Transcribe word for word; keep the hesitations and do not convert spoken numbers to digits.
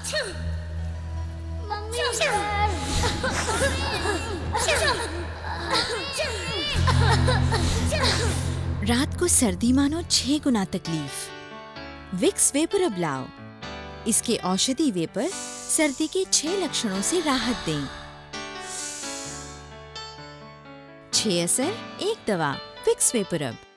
Mummy रात को सर्दी मानो छह गुना तकलीफ। विक्स वेपर अब लाओ। इसके औषधि वेपर सर्दी के छह लक्षणों से राहत दें। छह असर एक दवा। विक्स वेपर अब।